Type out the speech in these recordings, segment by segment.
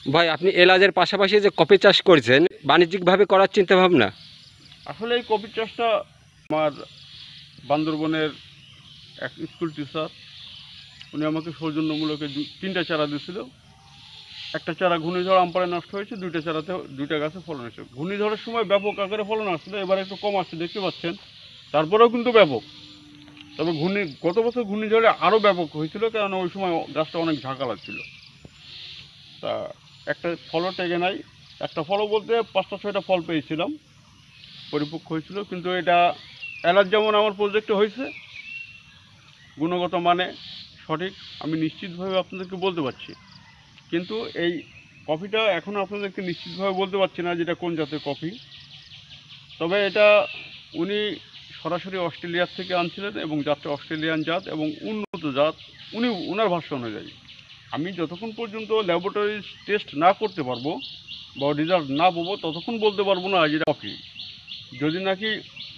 ভাই আপনি এলাচের পাশাপাশি যে কফি চাষ করছেন বাণিজ্যিকভাবে করার চিন্তা ভাবনা? আসলে এই কফি চাষটা আমার বান্দরবনের এক স্কুল টিচার, উনি আমাকে সৌজন্যমূলক 3টা চারা দিয়েছিল। একটা চারা ঘূর্ণিঝড় আমপানে নষ্ট হয়েছে, 2টা চারাতে 2টা গাছে ফলন হয়েছে। ঘূর্ণিঝড়ের সময় ব্যাপক আকারে ফলন আসছিল, এবার একটু কম আসছে দেখতে পাচ্ছেন, তারপরেও কিন্তু ব্যাপক। তবে গত বছর ঘূর্ণিঝড়ে আরও ব্যাপক হয়েছিল, কারণ ওই সময় গাছটা অনেক ঝাঁকালা ছিল। তা একটা ফলও টেকে নাই। একটা ফলও বলতে 5টা 6টা ফল পেয়েছিলাম, পরিপক্ক হয়েছিল। কিন্তু এটা এলাচ যেমন আমার প্রজেক্টে হয়েছে, গুণগত মানে সঠিক আমি নিশ্চিতভাবে আপনাদেরকে বলতে পারছি। কিন্তু এই কফিটা এখনও আপনাদেরকে নিশ্চিতভাবে বলতে পারছি না যেটা কোন জাতের কফি। তবে এটা উনি সরাসরি অস্ট্রেলিয়ার থেকে আনছিলেন এবং জাতটা অস্ট্রেলিয়ান জাত এবং উন্নত জাত। ওনার ভাষ্য অনুযায়ী আমি যতক্ষণ পর্যন্ত ল্যাবরেটরি টেস্ট না করতে পারবো বা রেজাল্ট না পাবো ততক্ষণ বলতে পারবো না যে কফি। যদি নাকি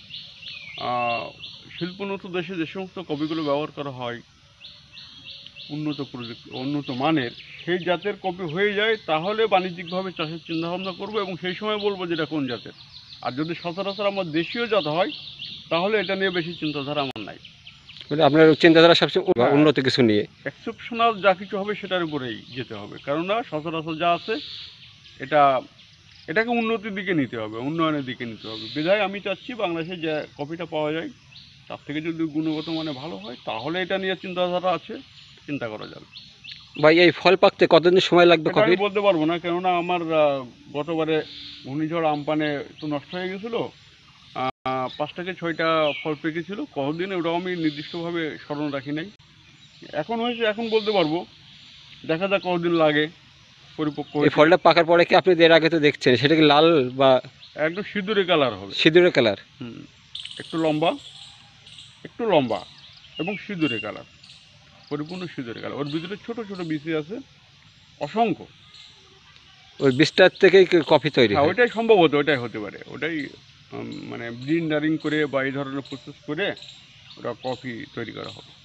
শিল্পোন্নত দেশে যে সমস্ত কপিগুলো ব্যবহার করা হয় উন্নত প্রযুক্তি উন্নত মানের, সেই জাতের কপি হয়ে যায়, তাহলে বাণিজ্যিকভাবে চাষের চিন্তাভাবনা করবো এবং সেই সময় বলবো যেটা কোন জাতের। আর যদি সচরাচর আমার দেশীয় জাত হয় তাহলে এটা নিয়ে বেশি চিন্তাধারা আমার নাই। মানে আপনার চিন্তাধারা সবচেয়ে হ্যাঁ, উন্নত কিছু নিয়ে। এক্সেপশনাল যা কিছু হবে সেটার উপরেই যেতে হবে, কেননা সচরাচর যা আছে এটা এটাকে উন্নতির দিকে নিতে হবে, উন্নয়নের দিকে নিতে হবে। বিধায় আমি চাচ্ছি বাংলাদেশে যে কফিটা পাওয়া যায় তার থেকে যদি গুণগত মানে ভালো হয় তাহলে এটা নিয়ে চিন্তাধারা আছে, চিন্তা করা যাবে। ভাই এই ফল পাকতে কতদিন সময় লাগবে এটা আমি কফির? বলতে পারবো না, কেননা আমার গতবারে ঘূর্ণিঝড় আমপানে তো নষ্ট হয়ে গেছিলো। 5 থেকে 6টা ফল পেকেছিল, কতদিন ওটাও আমি নির্দিষ্টভাবে স্মরণ রাখি নাই। এখন হয়েছে, এখন বলতে পারবো। দেখা যাক কতদিন লাগে পরিপক্ক এই হয়েছে। ফলটা পাকার পরে কি আপনি এর আগে তো দেখছেন সেটা কি লাল বা একদম সিঁদুরে কালার হবে। সিঁদুরে কালার? হুম, একটু লম্বা, একটু লম্বা এবং সিঁদুরে কালার, পরিপূর্ণ সিঁদুরে কালার। ওর ভিতরে ছোট ছোট বিচি আছে অসংখ্য। ওই বীজটার থেকেই কি কফি তৈরি হ্যাঁ, হয়? ওইটাই সম্ভবত, ওইটাই হতে পারে। ওটাই মানে ব্লিন্ডারিং করে বা এই ধরনের প্রসেস করে ওটা কফি তৈরি করা হবে।